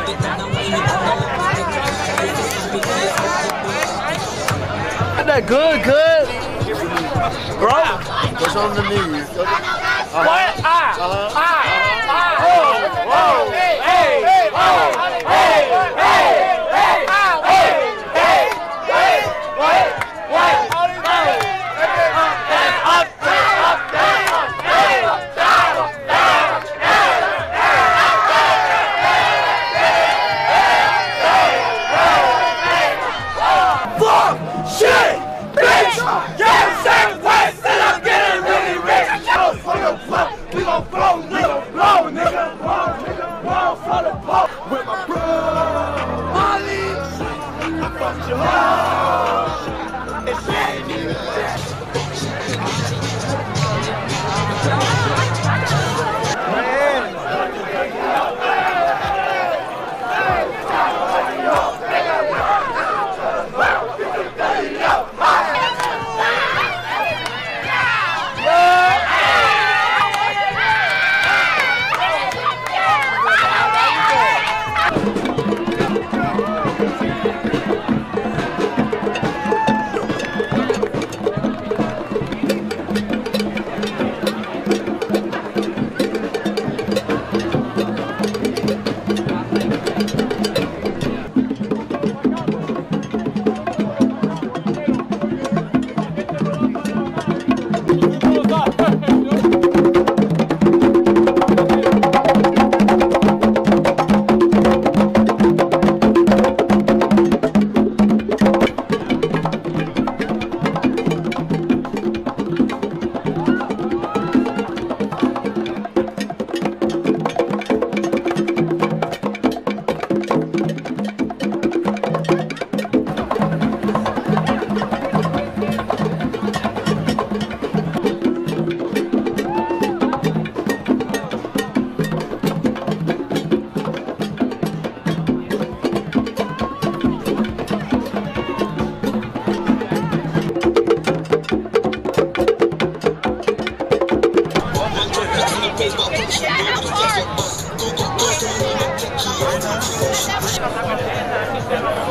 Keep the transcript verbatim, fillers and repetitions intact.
That good, good. Bro, what's on the knees? Uh-huh. What? Ah, uh-huh. ah, ah, oh, whoa, hey, hey, hey, oh, hey, hey, hey, ah, hey, hey, hey, what, what, up, down, up, down, up, down, up, down, up, down, fuck, shit, bitch, get sacrifice, and I'm getting really rich. For the fuck, we gon' blow, nigga, blow, nigga, blow, nigga, blow for the blow. With my bro, Molly, I fucked you up, and she ain't even dead. Shut up.